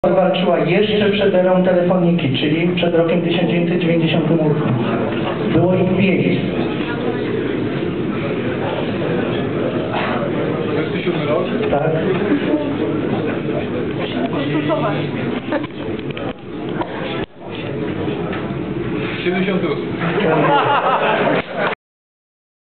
walczyła jeszcze przed erą telefoniki, czyli przed rokiem 1998. Było ich 5. 27 rok? Tak. Konsultować. 78.